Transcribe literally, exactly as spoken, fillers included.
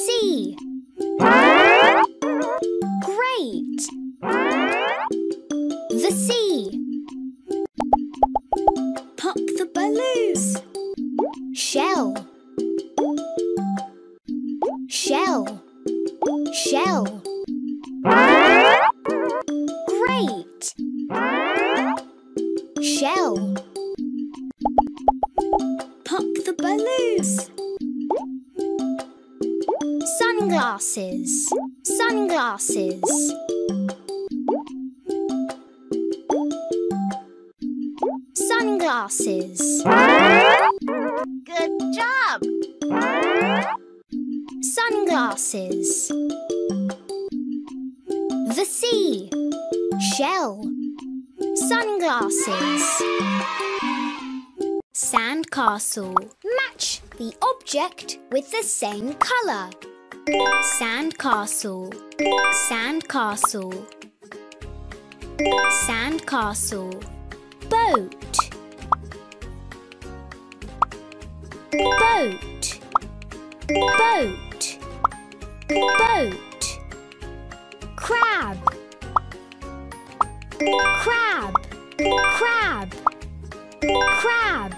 sea. Great. The sea. Pop the balloons. Shell. Shell. Shell. Great. Shell. Pop the balloons. Sunglasses. Sunglasses. Sunglasses. Good job! Sunglasses. The sea. Shell. Sunglasses. Sandcastle. Match the object with the same color. Sandcastle. Sandcastle. Sandcastle. Boat. Boat. Boat. Boat. Crab. Crab. Crab. Crab.